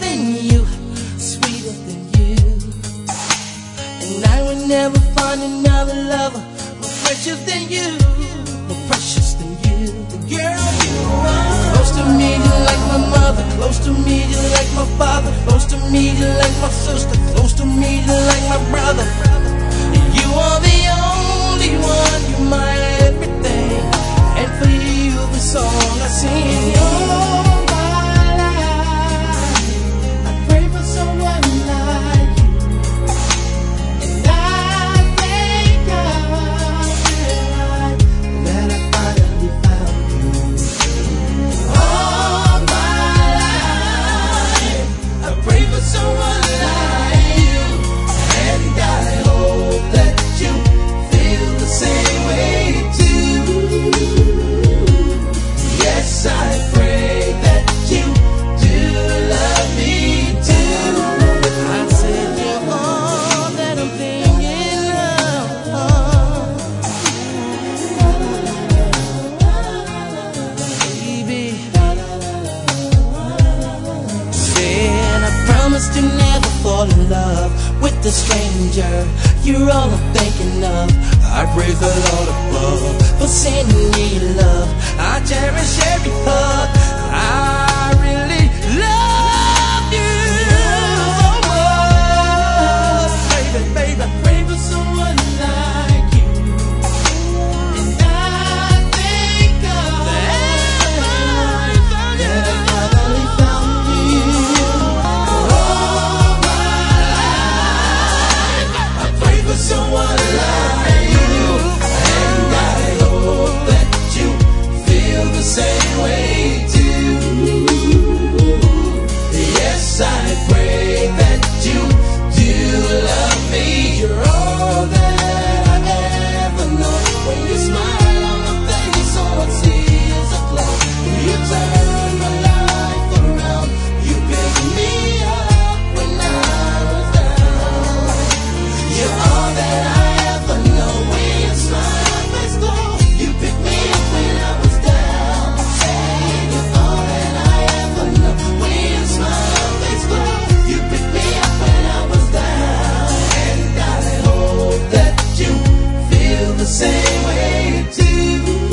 than you, sweeter than you. And I would never find another lover more precious than you, more precious than you. Girl, you are close to me, you're like my mother. Close to me, you're like my father. Close to me, you're like my sister. Close to me, you're like my brother. You are the only one, you're my everything. And for you, the song I sing. All my life, I pray for someone like you. And I thank God that I finally found you. All my life, I pray for someone like you. And I hope that you feel the same way too. Yes, I pray that you do love me too. I said you're all that I'm thinking of, baby. Said I promised to never fall in love with a stranger. You're all I'm thinking of. I praise the Lord above for sending me love. I cherish every hug. I really love you so much, baby, baby. I pray for someone like you. And I thank God that I finally found you. All my life, I pray for someone like you. And I hope that you feel the same way too. Yes, I pray that you do love me. You're all that I ever know. When you smile on my face, all I see is a glow. You turn my life around. You pick me up when I was down. You're all that I ever know. When you smile, my face glow. You pick me up when I was down. Say you're all that I ever know. When you smile, my face glow. You pick me up when I was down. And I hope that you feel the same way too.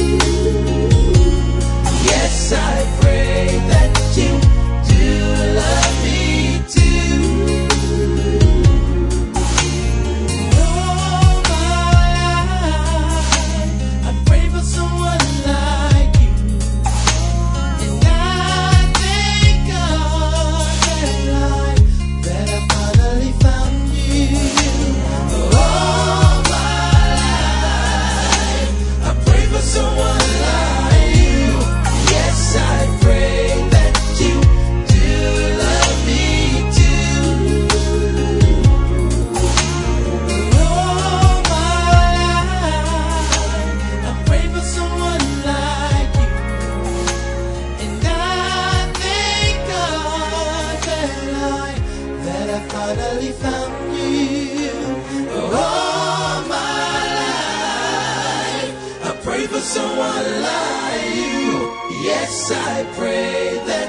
Yes, I pray that you do love me too. All my life, I pray for someone like you. And I thank God that I finally found you. All my life, I pray for someone like you. Yes, I pray that you do love me too. All my life, I pray for someone like you. And I thank God that I finally found you. All my life, I pray for someone like you. Yes, I pray that